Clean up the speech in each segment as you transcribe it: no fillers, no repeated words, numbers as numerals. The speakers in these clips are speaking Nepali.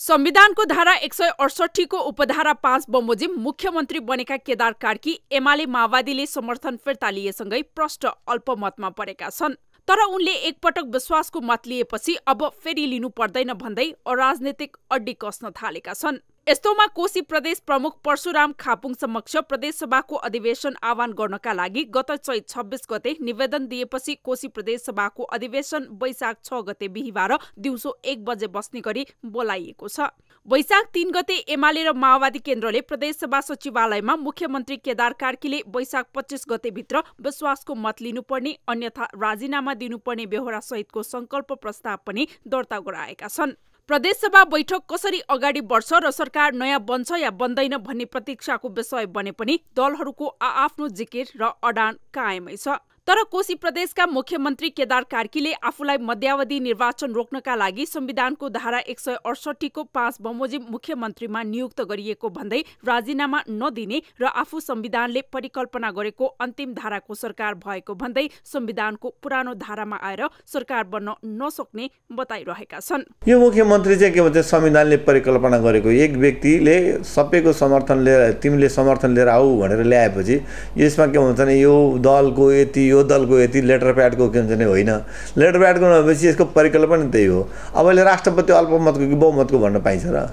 संविधानको धारा 168 को उपधारा 5 बमोजिम मुख्यमन्त्री बनेका केदार कार्की एमाले माओवादीले समर्थन फिर्ता लिएसँगै प्रष्ट अल्पमतमा परेका छन्। तर उनले एकपटक विश्वासको मत लिएपछि अब फेरि लिनु पर्दैन भन्दै अराजनीतिक अड्डी कस्न थालेका छन्। यस्तोमा कोशी प्रदेश प्रमुख परशुराम खापुङ समक्ष प्रदेशसभाको अधिवेशन आह्वान गर्नका लागि गत चैत 26 गते निवेदन दिएपछि कोशी प्रदेशसभाको अधिवेशन वैशाख 6 गते बिहीबार दिउँसो 1 बजे बस्ने गरी बोलाइएको छ। वैशाख 3 गते एमाले र माओवादी केन्द्रले प्रदेशसभा सचिवालयमा मुख्यमन्त्री केदार कार्कीले वैशाख 25 गते भित्र विश्वासको मत लिनुपर्ने अन्यथा राजीनामा दिनुपर्ने बेहोरा सहितको संकल्प प्रस्ताव पनि दर्ता गराएका छन्। प्रदेशसभा बैठक कसरी अगाडि बढ्छ र सरकार नयाँ बन्छ या बन्दैन भन्ने प्रतीक्षाको विषय बने पनि दलहरूको आआफ्नो जिकिर र अडान कायमै छ। तर कोशी प्रदेशका मुख्यमन्त्री केदार कार्कीले आफूलाई मध्यावधि निर्वाचन रोक्नका लागि संविधानको धारा 168 को 5 बमोजिम मुख्यमन्त्रीमा नियुक्त गरिएको भन्दै राजीनामा नदिने र आफू संविधानले परिकल्पना गरेको अन्तिम धाराको सरकार भएको भन्दै संविधानको पुरानो धारामा आएर सरकार बन्न नसक्ने बताइरहेका छन्। यो मुख्यमन्त्री चाहिँ के भन्छ, संविधानले परिकल्पना गरेको एक व्यक्तिले सबैको समर्थन लिएर तिमीले समर्थन लिएर आऊ भनेर ल्याएपछि यसमा के भन्छ भने यो दलको यति यो दलको यति लेटर प्याडको के भन्छ नि होइन। लेटर प्याडको नभएपछि यसको परिकल्पना त्यही हो। अब अहिले राष्ट्रपति अल्पमतको कि बहुमतको भन्न पाइन्छ र?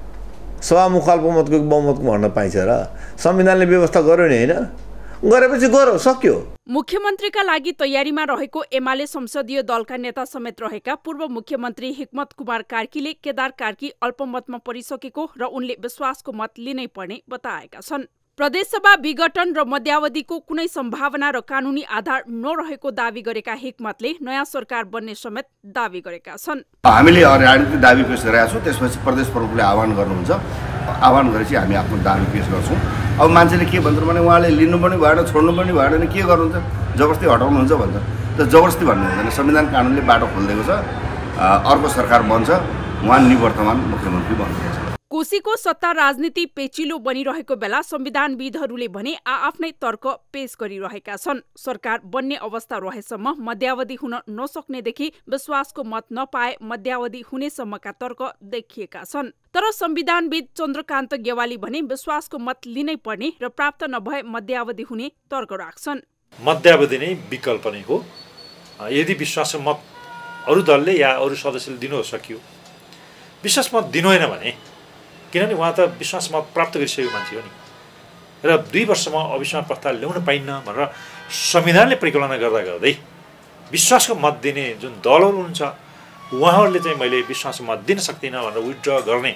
सभामुख अल्पमतको कि बहुमतको भन्न पाइन्छ र? संविधानले व्यवस्था गर्यो नि, होइन? गरेपछि गरो, सक्यो। मुख्यमन्त्रीका लागि तयारीमा रहेको एमाले संसदीय दलका नेता समेत रहेका पूर्व मुख्यमन्त्री हिक्मत कुमार कार्कीले केदार कार्की अल्पमतमा परिसकेको र उनले विश्वासको मत लिनै पर्ने बताएका छन्। प्रदेशसभा विघटन र मध्यावधिको कुनै सम्भावना र कानुनी आधार नरहेको दावी गरेका हिक्मतले नयाँ सरकार बन्ने समेत दावी गरेका छन्। हामीले राजनीतिक दावी पेश गरेका छौँ, त्यसपछि प्रदेश प्रमुखले आह्वान गर्नुहुन्छ, आह्वान गरेपछि हामी आफ्नो दावी पेश गर्छौँ। अब मान्छेले के भन्छ भने उहाँले लिनु पनि भएन, छोड्नु पनि भएन, के गर्नुहुन्छ, जबरजस्ती हटाउनुहुन्छ भन्छ। त जबरजस्ती भन्नु हुँदैन, संविधान कानुनले बाटो खोलिदिएको छ, अर्को सरकार बन्छ, उहाँ निवर्तमान मुख्यमन्त्री बन्नुहुन्छ। कोशीको सत्ता राजनीति पेचिलो बनिरहेको बेला संविधानविदहरूले भने आआफ्नै तर्क पेश गरिरहेका छन्। सरकार बन्ने अवस्था रहेसम्म मध्यावधि हुन नसक्नेदेखि विश्वासको मत नपाए मध्यावधि हुनेसम्मका तर्क देखिएका छन्। तर संविधानविद चन्द्रकान्त गेवाली भने विश्वासको मत लिनै पर्ने र प्राप्त नभए मध्यावधि हुने तर्क राख्छन्। मध्यावधि नै विकल्प नै हो। यदि विश्वासको मत अरू दलले या अरू सदस्यले दिनु सकियो, विश्वास मत दिनु होइन भने, किनभने उहाँ त विश्वास मत प्राप्त गरिसकेको मान्छे हो नि, र 2 वर्षमा अविश्वास प्रस्ताव ल्याउन पाइन्न भनेर संविधानले परिकल्पना गर्दा गर्दै विश्वासको मत दिने जुन दलहरू हुन्छ उहाँहरूले चाहिँ मैले विश्वासको मत दिन सक्दिनँ भनेर विथड्र गर्ने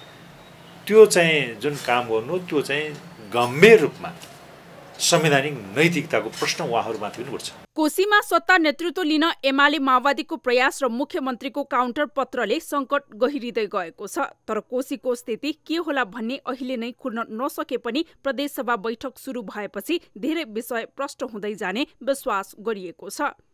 त्यो चाहिँ जुन काम गर्नु, त्यो चाहिँ गम्भीर रूपमा संवैधानिक नैतिकताको प्रश्न उहाँहरूमाथि पनि उठ्छ। कोशीमा सत्ता नेतृत्व लिन एमाले माओवादीको प्रयास र मुख्यमन्त्रीको काउन्टर पत्रले संकट गहिरिँदै गएको छ। तर कोशीको स्थिति के होला भन्ने अहिले नै खुल्न नसके पनि प्रदेशसभा बैठक सुरु भएपछि धेरै विषय प्रष्ट हुँदै जाने विश्वास गरिएको छ।